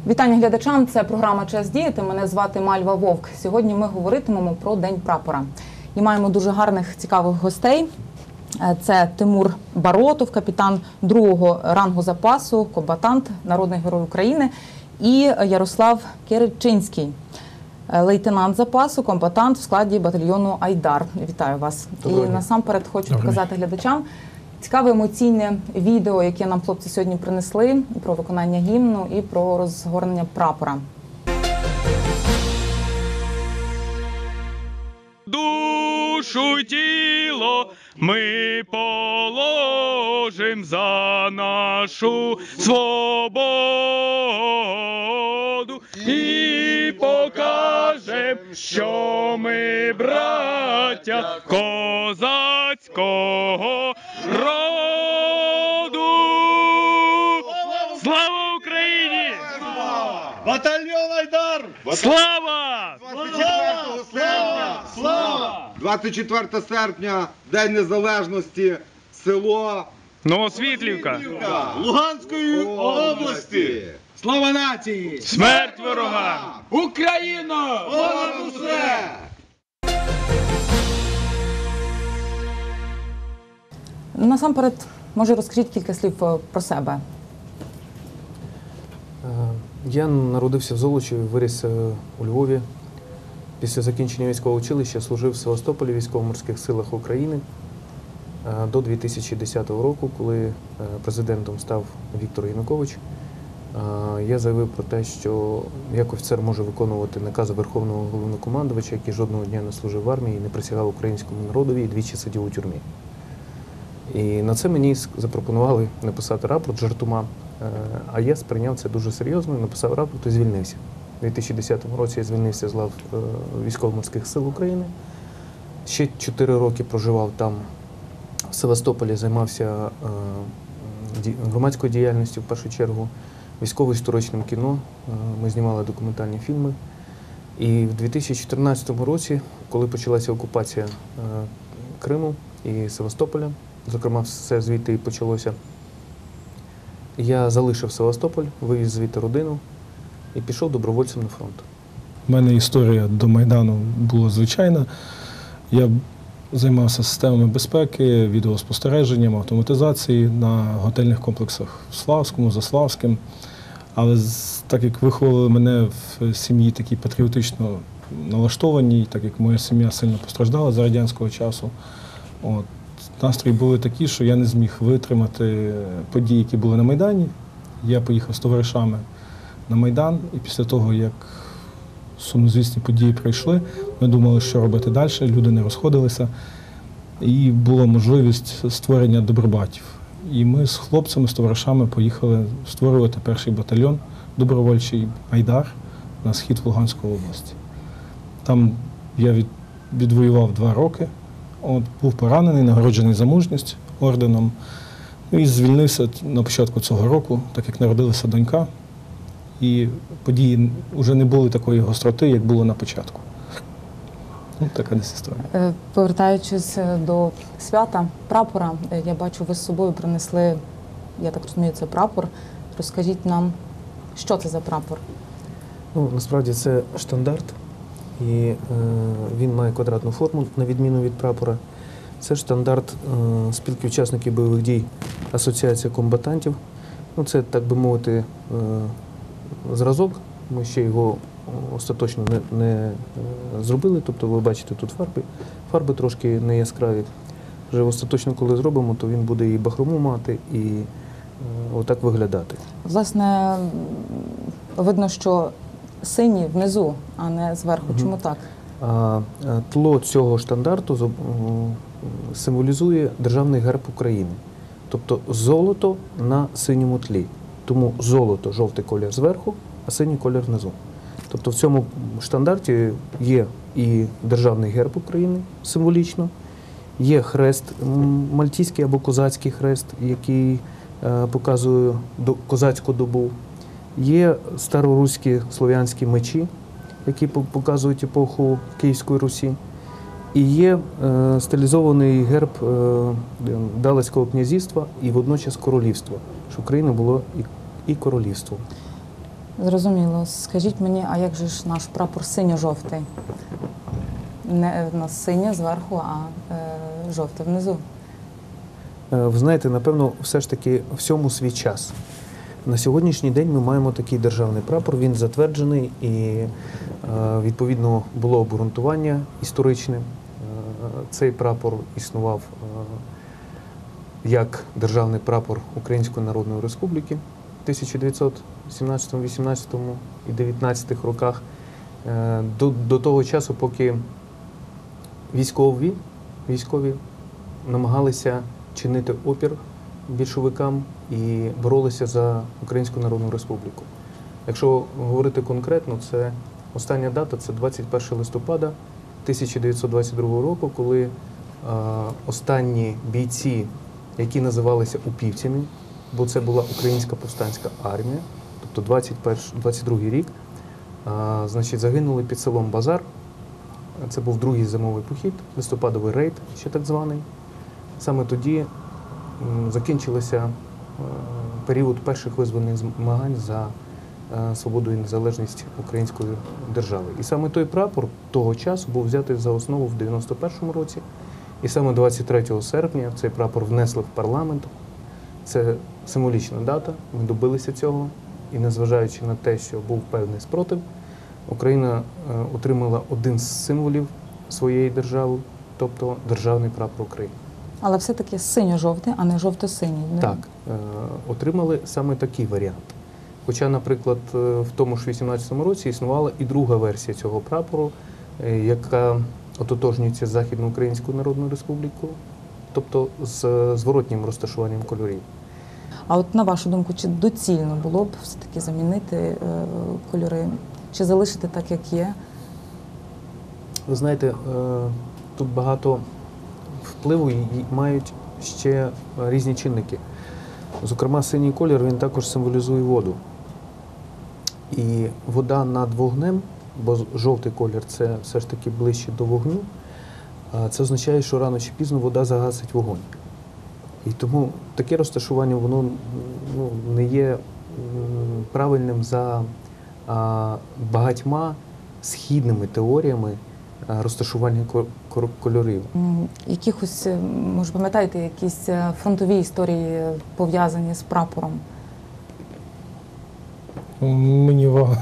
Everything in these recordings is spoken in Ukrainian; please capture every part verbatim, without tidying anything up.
Вітання глядачам, це програма «Час діяти». Мене звати Мальва Вовк. Сьогодні ми говоритимемо про День прапора. І маємо дуже гарних, цікавих гостей. Це Тимур Баротов, капітан другого рангу запасу, комбатант, народний герой України. І Ярослав Киричинський, лейтенант запасу, комбатант в складі батальйону «Айдар». Вітаю вас. Доброго. І насамперед хочу Доброго. показати глядачам цікаве емоційне відео, яке нам хлопці сьогодні принесли, про виконання гімну і про розгорнення прапора. Душу й тіло ми положим за нашу свободу і покажем, що ми браття козацького роду. Слава Україні! Батальйон «Айдар»! Слава! Слава! Слава! двадцять четвертого серпня, День Незалежності, село Новосвітлівка! Луганської області! Слава нації! Смерть ворогам! Україна! Понад усе! Насамперед, може, розкажіть кілька слів про себе. Я народився в Золочеві, виріс у Львові. Після закінчення військового училища служив в Севастополі в військово-морських силах України до дві тисячі десятого року, коли президентом став Віктор Янукович. Я заявив про те, що як офіцер може виконувати накази Верховного Головнокомандувача, який жодного дня не служив в армії, не присягав українському народові і двічі сидів у тюрмі. І на це мені запропонували написати рапорт жартома, а я сприйняв це дуже серйозно, написав рапорт і звільнився. У дві тисячі десятому році я звільнився з лав Військово-морських сил України. Ще чотири роки проживав там, в Севастополі, займався громадською діяльністю в першу чергу, військово-історичним кіно, ми знімали документальні фільми. І в дві тисячі чотирнадцятому році, коли почалася окупація Криму і Севастополя, зокрема все звідти і почалося, я залишив Севастополь, вивіз звідти родину і пішов добровольцем на фронт. У мене історія до Майдану була звичайна. Я займався системами безпеки, відеоспостереженням, автоматизації на готельних комплексах в Славському, Заславським. Але так як виховували мене в сім'ї такій патріотично налаштованій, так як моя сім'я сильно постраждала за радянського часу, от, настрої були такі, що я не зміг витримати події, які були на Майдані. Я поїхав з товаришами на Майдан, і після того, як сумнозвісні події пройшли, ми думали, що робити далі, люди не розходилися, і була можливість створення добробатів. І ми з хлопцями, з товаришами поїхали створювати перший батальйон добровольчий «Айдар» на схід в Луганську області. Там я від, відвоював два роки, от, був поранений, нагороджений за мужність орденом, і звільнився на початку цього року, так як народилася донька. І події вже не були такої гостроти, як було на початку. Ну, така десь історія. Повертаючись до свята прапора, я бачу, ви з собою принесли, я так розумію, це прапор. Розкажіть нам, що це за прапор? Ну, насправді це штандарт, і е, він має квадратну форму, на відміну від прапора. Це штандарт е, спілки учасників бойових дій Асоціація комбатантів. Ну, це, так би мовити, е, зразок, ми ще його остаточно не, не зробили, тобто ви бачите тут фарби, фарби трошки не яскраві. Вже остаточно, коли зробимо, то він буде і бахрому мати, і е, отак виглядати. Власне, видно, що синій внизу, а не зверху. Угу. Чому так? А, тло цього штандарту символізує державний герб України, тобто золото на синьому тлі. Тому золото – жовтий колір зверху, а синій колір внизу. Тобто в цьому штандарті є і державний герб України символічно, є хрест, мальтійський або козацький хрест, який е, показує до, козацьку добу, є староруські слов'янські мечі, які показують епоху Київської Русі, і є е, стилізований герб е, Далецького князівства і водночас королівства, що Україна було і, і королівством. Зрозуміло. Скажіть мені, а як же ж наш прапор синьо-жовтий? Не на синє зверху, а е, жовте внизу. Е, Ви знаєте, напевно, все ж таки всьому свій час. На сьогоднішній день ми маємо такий державний прапор, він затверджений і, е, відповідно, було обґрунтування історичне. Е, Цей прапор існував е, як державний прапор Української Народної Республіки в тисяча дев'ятсот сімнадцятому, вісімнадцятому і дев'ятнадцятих роках, е, до, до того часу, поки військові, військові намагалися чинити опір більшовикам і боролися за Українську Народну Республіку. Якщо говорити конкретно, це остання дата – це двадцять перше листопада тисяча дев'ятсот двадцять другого року, коли е, останні бійці, які називалися упівцями, бо це була Українська повстанська армія, тобто двадцять перший, двадцять другий рік, е, значить, загинули під селом Базар. Це був другий зимовий похід, листопадовий рейд, ще так званий. Саме тоді м, закінчився е, період перших визвольних змагань за е, свободу і незалежність української держави. І саме той прапор того часу був взятий за основу в дев'яносто першому році. І саме двадцять третього серпня цей прапор внесли в парламент. Це символічна дата, ми добилися цього. І незважаючи на те, що був певний спротив, Україна е, отримала один з символів своєї держави, тобто державний прапор України. Але все-таки синьо-жовтий, а не жовто-синій. не? Так, е, отримали саме такий варіант. Хоча, наприклад, е, в тому ж вісімнадцятому році існувала і друга версія цього прапору, е, яка ототожнюється з Західноукраїнською Народною Республікою, тобто з е, зворотнім розташуванням кольорів. А от на вашу думку, чи доцільно було б все-таки замінити е, кольори, чи залишити так, як є? Ви знаєте, е, тут багато впливу і мають ще різні чинники. Зокрема, синій колір, він також символізує воду. І вода над вогнем, бо жовтий колір – це все ж таки ближче до вогню, а це означає, що рано чи пізно вода загасить вогонь. І тому таке розташування, воно ну, не є м, правильним за а, багатьма східними теоріями а, розташування ко- кор- кольорів. М, Якихось, е, може, пам'ятаєте, якісь е, фронтові історії е, пов'язані з прапором? Мені ва-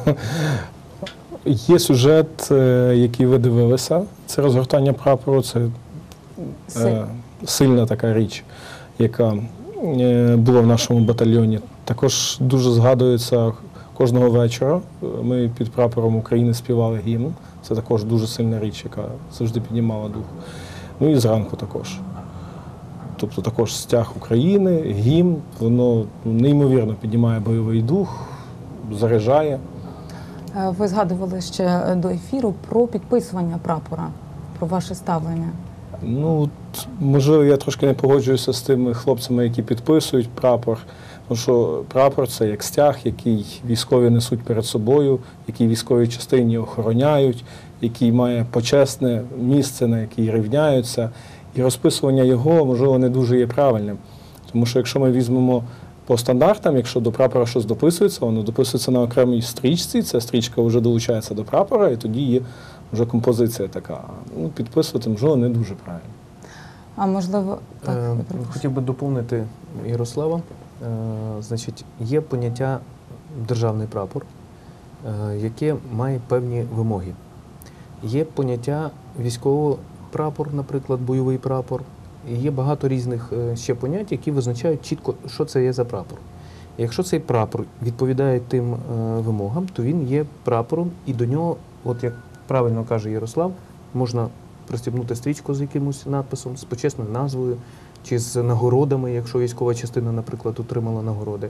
є сюжет, е, який ви дивилися. Це розгортання прапору, це Си- е, сильна така річ, яка е, була в нашому батальйоні. Також дуже згадується кожного вечора. Ми під прапором України співали гімн. Це також дуже сильна річ, яка завжди піднімала дух. Ну і зранку також. Тобто також стяг України, гімн, воно неймовірно піднімає бойовий дух, заряджає. Е, Ви згадували ще е, до ефіру про підписування прапора, про ваше ставлення. Ну, от, можливо, я трошки не погоджуюся з тими хлопцями, які підписують прапор. Тому що прапор – це як стяг, який військові несуть перед собою, який військовій частині охороняють, який має почесне місце, на який рівняються. І розписування його, можливо, не дуже є правильним. Тому що якщо ми візьмемо по стандартам, якщо до прапора щось дописується, воно дописується на окремій стрічці, ця стрічка вже долучається до прапора, і тоді є вже композиція така. Ну, підписувати, можливо, не дуже правильно. А можливо, так, Е, я перепрошую. Хотів би доповнити Ярослава. Е, Значить, є поняття державний прапор, е, яке має певні вимоги. Є поняття військовий прапор, наприклад, бойовий прапор. І є багато різних е, ще понять, які визначають чітко, що це є за прапор. І якщо цей прапор відповідає тим е, вимогам, то він є прапором, і до нього, от як правильно каже Ярослав, можна пристібнути стрічку з якимось надписом, з почесною назвою, чи з нагородами, якщо військова частина, наприклад, отримала нагороди.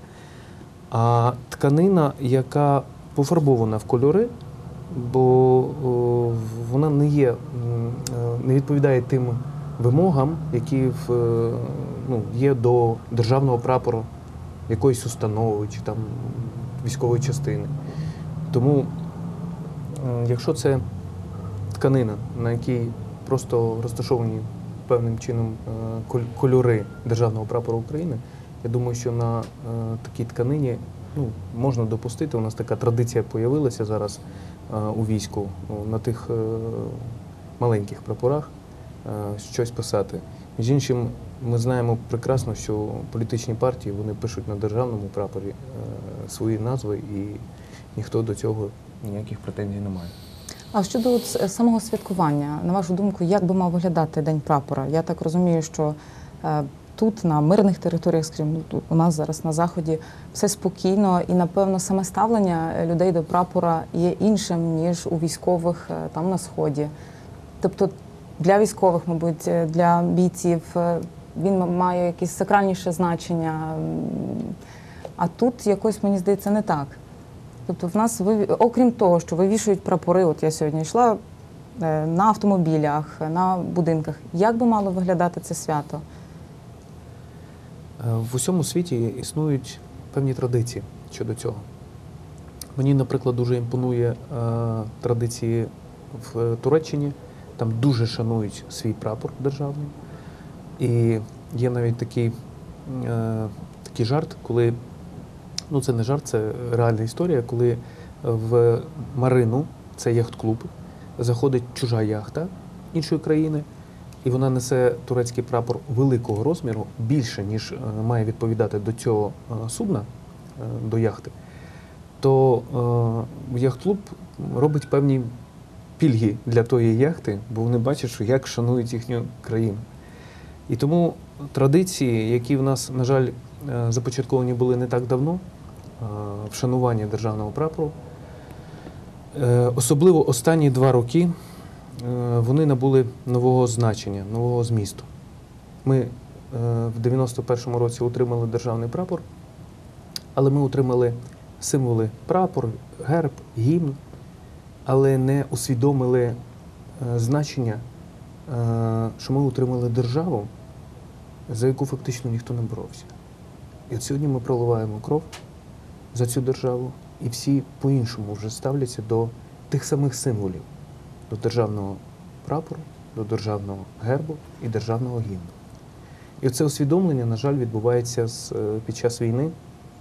А тканина, яка пофарбована в кольори, бо о, вона не є, м, е, не відповідає тим вимогам, які в, е, ну, є до державного прапору якоїсь установи чи там військової частини. Тому, е, якщо це тканина, на якій просто розташовані певним чином е, коль- кольори державного прапору України, я думаю, що на е, такій тканині ну, можна допустити, у нас така традиція з'явилася зараз е, у війську, ну, на тих е, маленьких прапорах е, щось писати. Між іншим, ми знаємо прекрасно, що політичні партії, вони пишуть на державному прапорі е, свої назви, і ніхто до цього ніяких претензій не має. А щодо от с- самого святкування, на вашу думку, як би мав виглядати День прапора? Я так розумію, що е, тут, на мирних територіях, скажімо, ну, тут у нас зараз на Заході, все спокійно і, напевно, саме ставлення людей до прапора є іншим, ніж у військових е, там на Сході. Тобто для військових, мабуть, е, для бійців е, він м- має якесь сакральніше значення, м, а тут якось, мені здається, не так. Тобто в нас, ви- окрім того, що вивішують прапори, от я сьогодні йшла е, на автомобілях, на будинках, як би мало виглядати це свято? Е, В усьому світі існують певні традиції щодо цього. Мені, наприклад, дуже імпонує е, традиції в Туреччині. Там дуже шанують свій прапор державний. І є навіть такий, е, такий жарт, коли, ну це не жарт, це реальна історія, коли в Марину, це яхт-клуб, заходить чужа яхта іншої країни, і вона несе турецький прапор великого розміру, більше, ніж е, має відповідати до цього е, судна, е, до яхти, то е, яхт-клуб робить певні пільги для тої яхти, бо вони бачать, що як шанують їхню країну. І тому традиції, які в нас, на жаль, е, започатковані були не так давно, е, вшанування державного прапору, е, особливо останні два роки, е, вони набули нового значення, нового змісту. Ми е, в дев'яносто першому році отримали державний прапор, але ми отримали символи прапор, герб, гімн, але не усвідомили е, значення, е, що ми отримали державу, за яку фактично ніхто не боровся. І от сьогодні ми проливаємо кров за цю державу, і всі по-іншому вже ставляться до тих самих символів, до державного прапору, до державного гербу і державного гімну. І оце усвідомлення, на жаль, відбувається з, е, під час війни.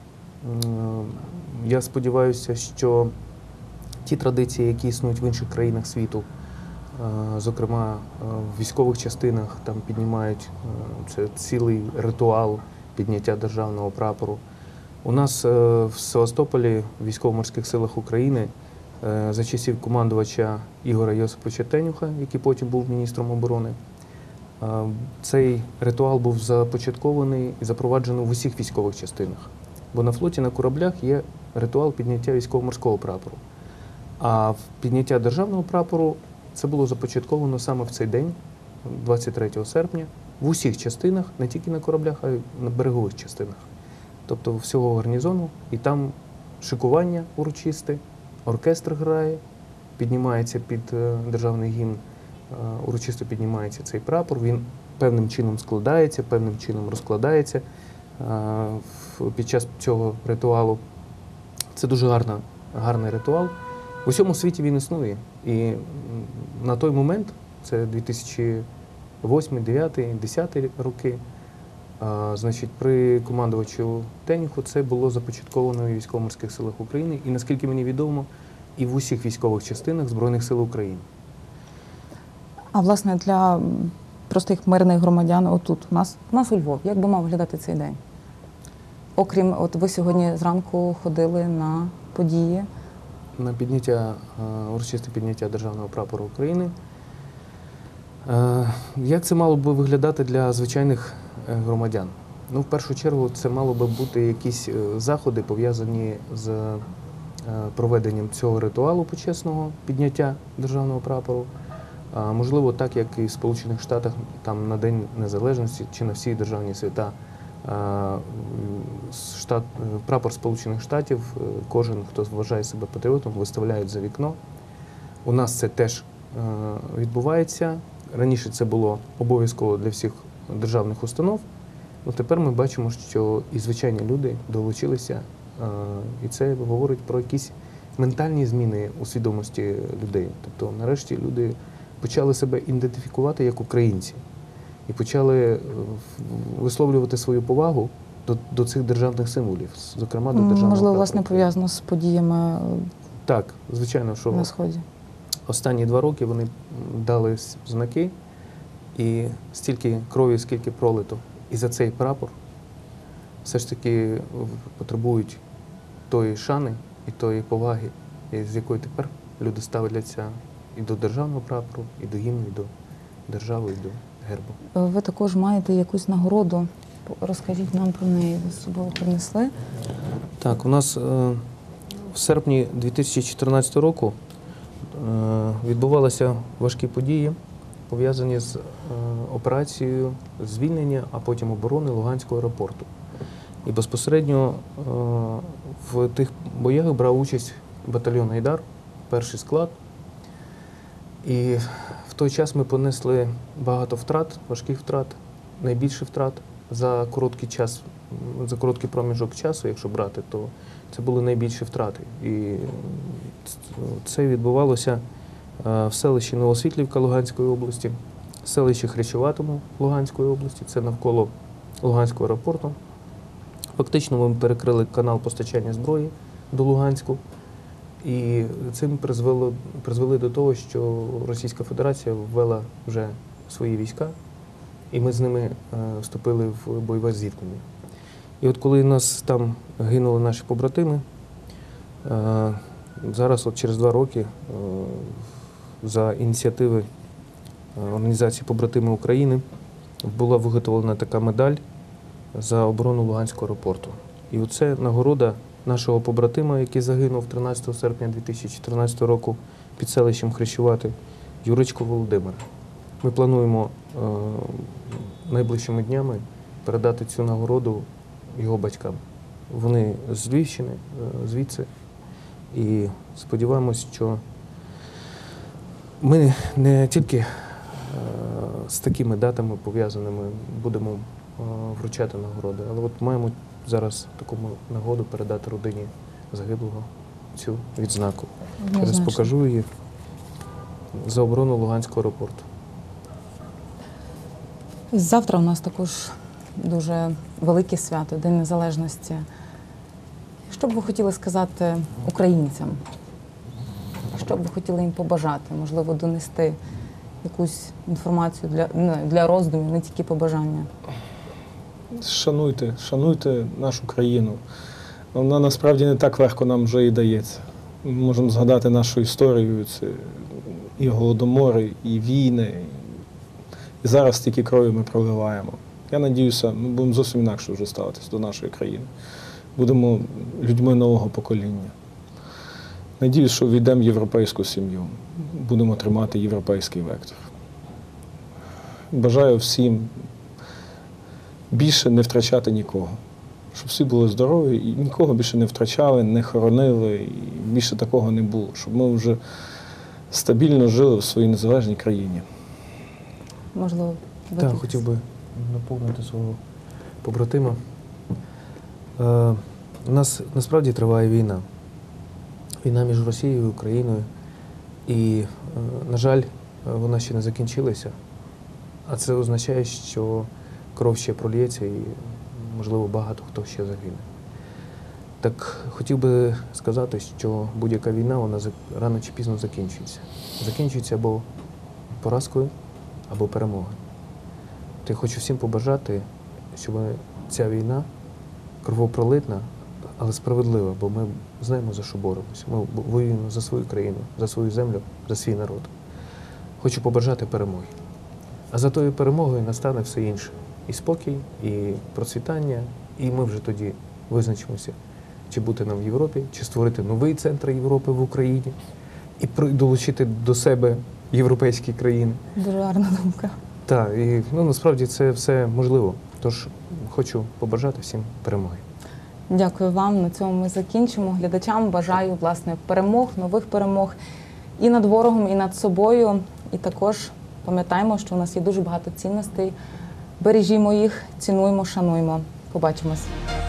М, Я сподіваюся, що ті традиції, які існують в інших країнах світу, е, зокрема е, в військових частинах, там піднімають е, це цілий ритуал підняття державного прапору. У нас е, в Севастополі, в військово-морських силах України, е, за часів командувача Ігоря Йосиповича Тенюха, який потім був міністром оборони, е, цей ритуал був започаткований і запроваджений в усіх військових частинах. Бо на флоті, на кораблях є ритуал підняття військово-морського прапору. А в підняття державного прапору це було започатковано саме в цей день, двадцять третього серпня, в усіх частинах, не тільки на кораблях, а й на берегових частинах. Тобто всього гарнізону, і там шикування урочисте, оркестр грає, піднімається під е, державний гімн, е, урочисто піднімається цей прапор, він певним чином складається, певним чином розкладається е, в- під час цього ритуалу. Це дуже гарна, гарний ритуал. В усьому світі він існує. І м, на той момент, це дві тисячі восьмий, дев'ятий, десятий роки, а, значить, при командувачу Тенюху це було започатковано у військово-морських силах України і, наскільки мені відомо, і в усіх військових частинах Збройних сил України. А власне для м, простих мирних громадян отут, у нас, у нас у Львові, як би мав виглядати цей день? Окрім, от ви сьогодні зранку ходили на події. На підняття, е, урочисте підняття державного прапору України. Е, Як це мало би виглядати для звичайних е, громадян? Ну, в першу чергу, це мало би бути якісь е, заходи, пов'язані з е, проведенням цього ритуалу почесного підняття державного прапору. А, можливо, так, як і в Сполучених Штатах, там на День Незалежності чи на всі державні свята, а, м, штат, прапор Сполучених Штатів, е, кожен, хто вважає себе патріотом, виставляють за вікно. У нас це теж е, відбувається. Раніше це було обов'язково для всіх державних установ. Ну, тепер ми бачимо, що і звичайні люди долучилися, е, і це говорить про якісь ментальні зміни у свідомості людей. Тобто, нарешті, люди почали себе ідентифікувати як українці і почали е, в- висловлювати свою повагу до, до цих державних символів, зокрема до державного Можливо, прапора власне, України. пов'язано з подіями Так, звичайно, що на Сході. останні два роки вони дали с- знаки, і стільки крові, скільки пролито. І за цей прапор все ж таки в- потребують тої шани і тої поваги, і з якої тепер люди ставляться і до державного прапору, і до гімну, і до держави, і до гербу. Ви також маєте якусь нагороду. Розкажіть нам про неї. Ви з собою принесли. Так, у нас е, в серпні дві тисячі чотирнадцятого року е, відбувалися важкі події, пов'язані з е, операцією звільнення, а потім оборони Луганського аеропорту. І безпосередньо е, в тих боях брав участь батальйон «Айдар», перший склад. І в той час ми понесли багато втрат, важких втрат, найбільше втрат за короткий час, за короткий проміжок часу, якщо брати, то це були найбільші втрати. І це відбувалося е, в селищі Новосвітлівка Луганської області, селищі Хрещеватому Луганської області, це навколо Луганського аеропорту. Фактично ми перекрили канал постачання зброї до Луганську. І цим призвело, призвели до того, що Російська Федерація ввела вже свої війська, і ми з ними е, вступили в бойове зіткнення. І от коли у нас там гинули наші побратими, е, зараз от через два роки е, за ініціативи е, організації «Побратими України» була виготовлена така медаль за оборону Луганського аеропорту. І оце нагорода нашого побратима, який загинув тринадцятого серпня дві тисячі чотирнадцятого року під селищем Хрещувати, Юричко Володимира. Ми плануємо е, найближчими днями передати цю нагороду його батькам. Вони з Львівщини, е, звідси. І сподіваємось, що ми не тільки е, з такими датами пов'язаними будемо е, вручати нагороди, але от маємо зараз таку нагоду передати родині загиблого цю відзнаку. Зараз Однозначно. покажу її за оборону Луганського аеропорту. Завтра у нас також дуже велике свято, День Незалежності. Що б ви хотіли сказати українцям? Що б ви хотіли їм побажати? Можливо, донести якусь інформацію для, ну, для роздумів, не тільки побажання? Шануйте, шануйте нашу країну. Вона насправді не так легко нам вже і дається. Ми можемо згадати нашу історію, це і голодомори, і війни. І зараз стільки крові ми проливаємо. Я надіюся, ми будемо зовсім інакше вже ставитися до нашої країни. Будемо людьми нового покоління. Надіюсь, що війдемо в європейську сім'ю. Будемо тримати європейський вектор. Бажаю всім більше не втрачати нікого. Щоб всі були здорові і нікого більше не втрачали, не хоронили, і більше такого не було. Щоб ми вже стабільно жили в своїй незалежній країні. Можливо, ви Так, тут- хотів би наповнити свого побратима. Е, у нас насправді триває війна. Війна між Росією і Україною. І, е, на жаль, вона ще не закінчилася. А це означає, що кров ще пролється і, можливо, багато хто ще загине. Так хотів би сказати, що будь-яка війна, вона зак- рано чи пізно закінчується. Закінчується або поразкою, або перемогою. То я хочу всім побажати, щоб ця війна кровопролитна, але справедлива, бо ми знаємо, за що боремося. Ми воюємо за свою країну, за свою землю, за свій народ. Хочу побажати перемоги. А за тою перемогою настане все інше. І спокій, і процвітання, і ми вже тоді визначимося, чи бути нам в Європі, чи створити новий центр Європи в Україні, і при- долучити до себе європейські країни. Дуже гарна думка. Так, і ну, насправді це все можливо. Тож хочу побажати всім перемоги. Дякую вам. На цьому ми закінчимо. Глядачам бажаю, власне, перемог, нових перемог і над ворогом, і над собою. І також пам'ятаємо, що у нас є дуже багато цінностей. Бережімо їх, цінуємо, шануємо. Побачимось.